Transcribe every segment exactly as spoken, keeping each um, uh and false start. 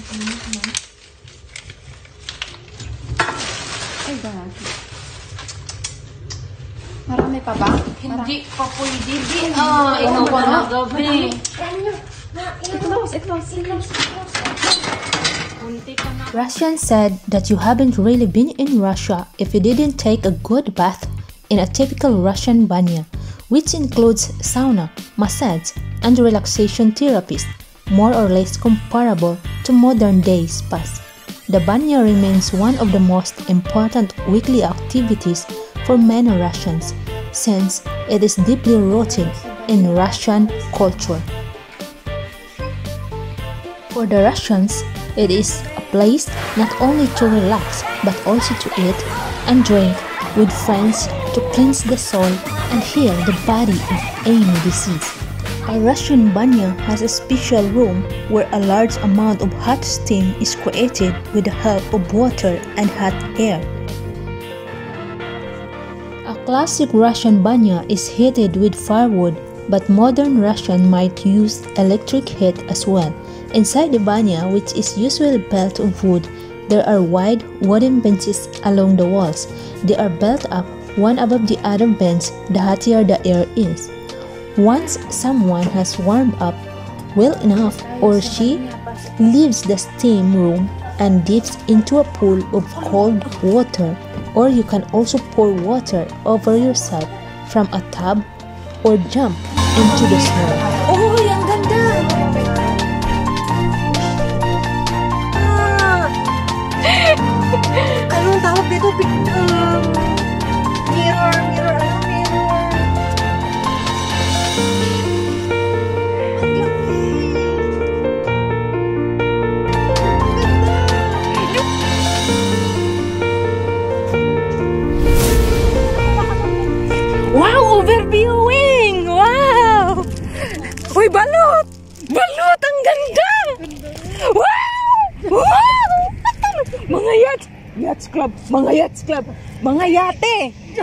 Ay, bakit? Marami pa ba? Hindi pa pwede. Ah, ikaw pa na gabi. Russians said that you haven't really been in Russia if you didn't take a good bath in a typical Russian banya, which includes sauna, massage, and relaxation therapies, more or less comparable to modern day spas. The banya remains one of the most important weekly activities for many Russians, since it is deeply rooted in Russian culture. For the Russians, it is a place not only to relax but also to eat and drink with friends, to cleanse the soul and heal the body of any disease. A Russian banya has a special room where a large amount of hot steam is created with the help of water and hot air. A classic Russian banya is heated with firewood, but modern Russian might use electric heat as well. Inside the banya, which is usually built of wood, there are wide wooden benches along the walls. They are built up one above the other bench the hotter the air is. Once someone has warmed up well enough, or she leaves the steam room and dips into a pool of cold water, or you can also pour water over yourself from a tub or jump into the snow. Oh, yang ganda! Anong tawag dito? Um, mirror, mirror, ano mirror? Wow, overviewing! Wow! Uy, balot! Balot! Ang ganda! Wow! Wow! Mga yacht! Yachts Club! Mga Yachts Club! Mga yate!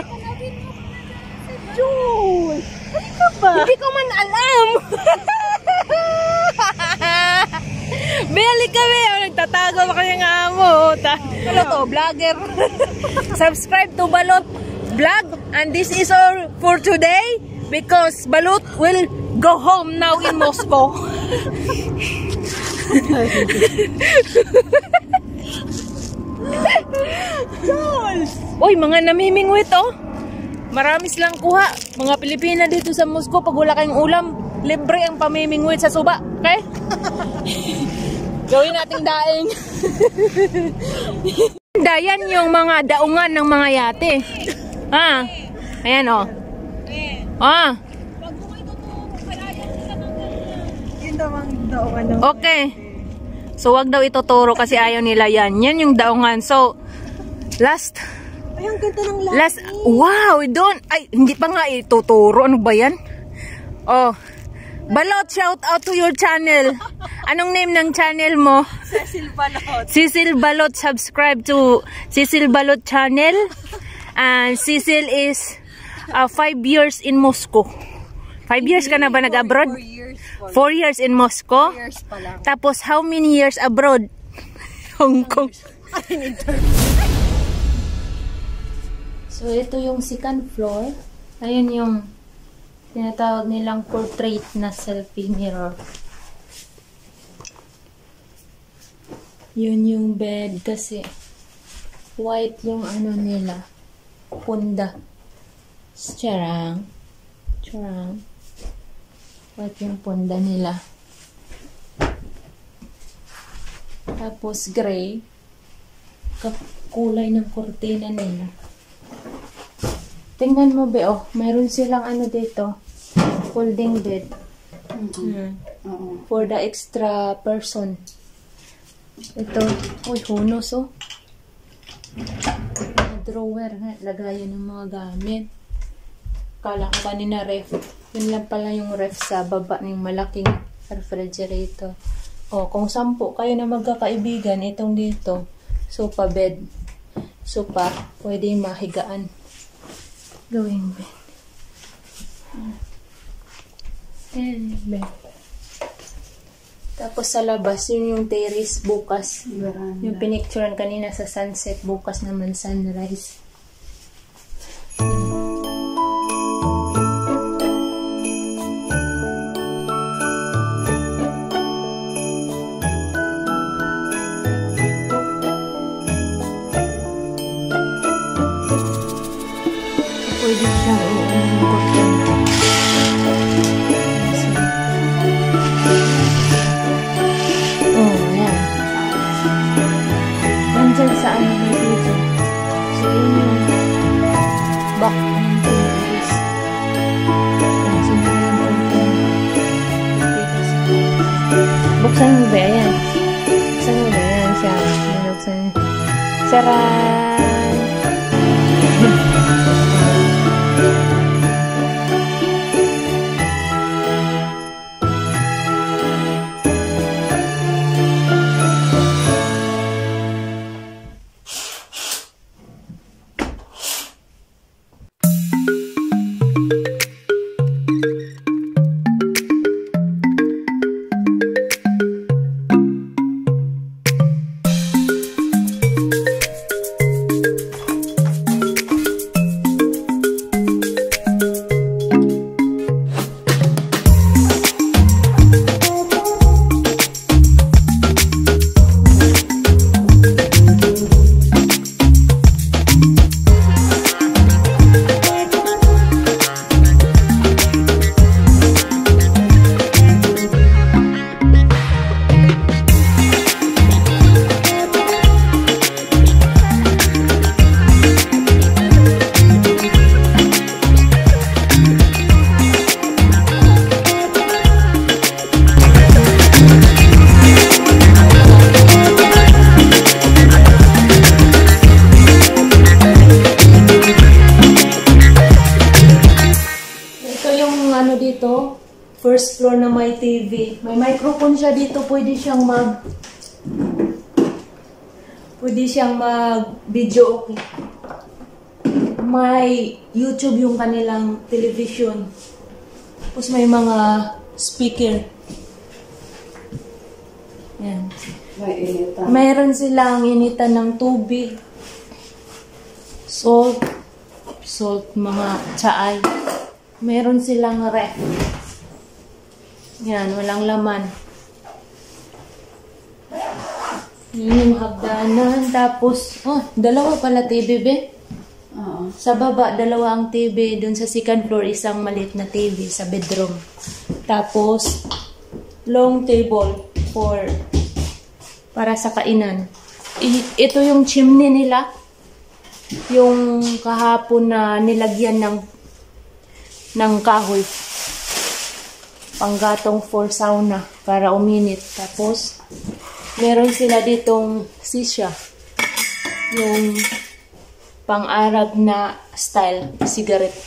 Jules! Ano ka ba? Hindi ko man alam! Beli kami! Nagtatago pa kanya nga mo! Ano to? Vlogger! Subscribe to Balot Vlog, and this is all for today because Balot will go home now in Moscow. Jules! Uy, mga namimingwit oh. Marami silang kuha. Mga Pilipina dito sa Moscow, pag wala kayong ulam, libre ang pamimingwit sa suba. Okay? Gawin nating daing. Dayan yung mga daungan ng mga yate. Ah, ayan oh. Ah. Okay. So wag daw ituturo kasi ayaw nila yan. Yan yung daungan. So last Ay, ang ganda ng langit. last wow, doon ay hindi pa nga ituturo. Ano ba yan? Oh. Balot, shout out to your channel. Anong name ng channel mo? Cecil Balot. Cecil Balot, subscribe to Cecil Balot channel. And Cecil is uh, five years in Moscow. Five years ka na ba nag-abroad? Four years. Four years in Moscow? Four years pa lang. Tapos how many years abroad? Hong Kong. So ito yung second floor. Ayun yung tinatawag nilang portrait na selfie mirror. Yun yung bed kasi white yung ano nila. Punda. Charang. Charang. White yung punda nila. Tapos gray. Kulay ng kortina nila. Tingnan mo be, oh. Mayroon silang ano dito. Folding bed. Mm-hmm. Hmm. Uh-oh. For the extra person. Ito. Uy, hunos oh. Drawer, ha? Lagayan ng mga gamit. Kala ko kanina ref. Yun lang pala yung ref sa baba ng malaking refrigerator. O, kung sampu kayo na magkakaibigan, itong dito, sofa bed. Sofa, pwede mahigaan. Gawing bed. Ayan, bed. Tapos sa labas, yun yung terrace bukas. Veranda. Yung pinicturean kanina sa sunset, bukas naman sunrise. Pwede siyang i-import. Oh, yan. Nandyan sa ano may dito. So, yun yung back ng Pinterest. Yan, sinunod yung content. Buksan mo ba? Ayan. Buksan mo ba? Ayan siya. Binuksan. Saran! Dito, first floor na may T V. May microphone siya dito, pwede siyang mag pwede siyang mag video okay. May YouTube yung kanilang television. Tapos may mga speaker. Yan. May initan. Mayroon silang initan ng tubig. Salt. Salt, mga tsaay. Meron silang ref. Yan, walang laman. Yun yung hagdanan. Tapos, oh, dalawa pala T V, be. Oo. Sa baba, dalawa ang T V. Doon sa second floor, isang maliit na T V sa bedroom. Tapos, long table for para sa kainan. I, ito yung chimney nila. Yung kahapon na nilagyan ng ng kahoy. Panggatong for sauna para uminit. Tapos, meron sila ditong sisya. Yung pang-Arab na style, cigarette.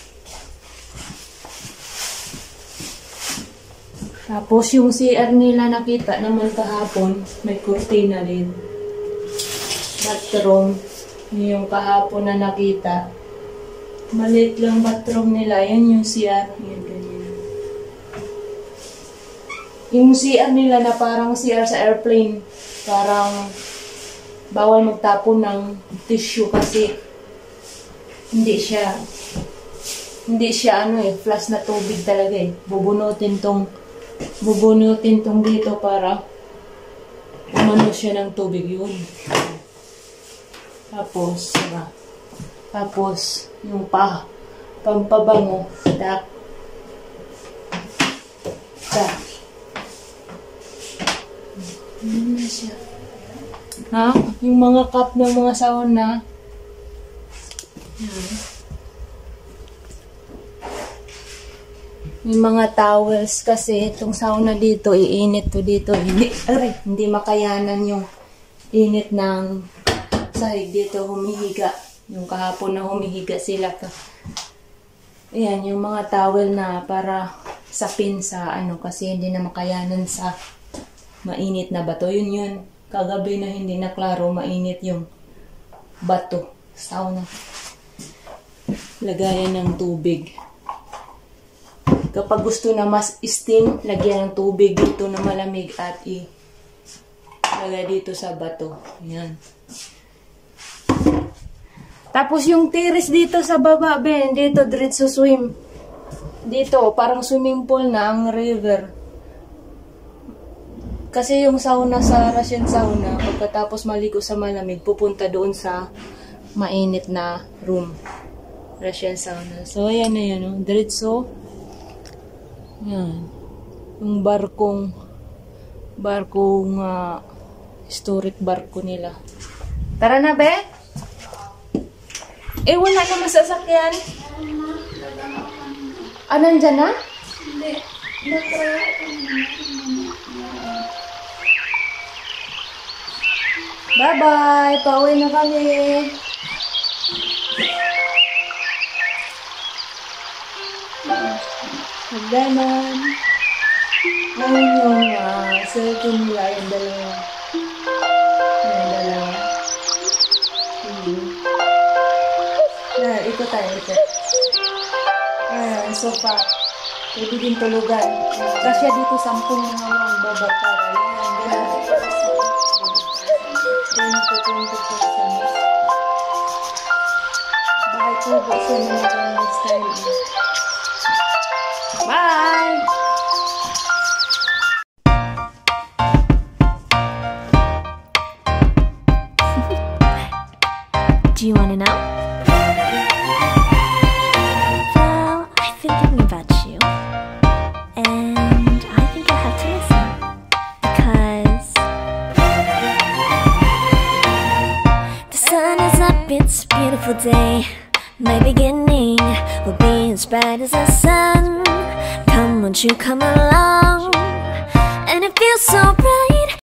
Tapos, yung C R nila nakita naman kahapon, may kurtina din. Bathroom, yung kahapon na nakita. Maliit lang bathroom nila. Yan yung C R. Yan, ganyan. Yung C R nila na parang C R sa airplane. Parang bawal magtapon ng tissue kasi hindi siya hindi siya ano eh, flash na tubig talaga eh. Bubunutin tong bubunutin tong dito para umano siya ng tubig yun. Tapos, diba? Tapos, yung pa, pampabango, tap, tap. Ano na siya? Ha? Yung mga cup ng mga sauna. Yan. Yung mga towels kasi itong sauna dito, iinit to dito. Hindi, aray, hindi makayanan yung init ng sahig dito, humihiga. Yung kahapon na humihiga sila ka. Ayan, yung mga towel na para sapin sa ano, kasi hindi na makayanan sa mainit na bato. Yun yun. Kagabi na hindi na klaro, mainit yung bato. Sauna. Lagayan ng tubig. Kapag gusto na mas steam, lagyan ng tubig dito na malamig at i lagay dito sa bato. Ayan. Tapos yung terrace dito sa baba, Ben, dito diretso swim. Dito, parang swimming pool na ang river. Kasi yung sauna sa Russian sauna, pagkatapos maligo sa malamig, pupunta doon sa mainit na room. Russian sauna. So, ayan na yun. Oh. Diretso. Yan. Yung barkong, barkong, uh, historic barko nila. Tara na, be? Eh, wala na masasakyan. Ah, nandyan na? Hindi. Bye-bye! Pauwi na kami! Hagdanan. Ngayon yung uh, cellphone nila, yung dalawa. Yung dalawa. Hindi. Na, ikot tayo, ikot. Ayan, sofa. Pwede din tulugan. Kasya dito sampung mga lang babatara. Ayan, gano'n. twenty, twenty percent. Bahay ko, bukso na naman next time. Bye! Do you want to know? Well, I've been thinking about you, and I think I'll have to listen, because the sun is up, it's a beautiful day. My beginning will be as bright as the sun. Come, won't you come along? And it feels so bright.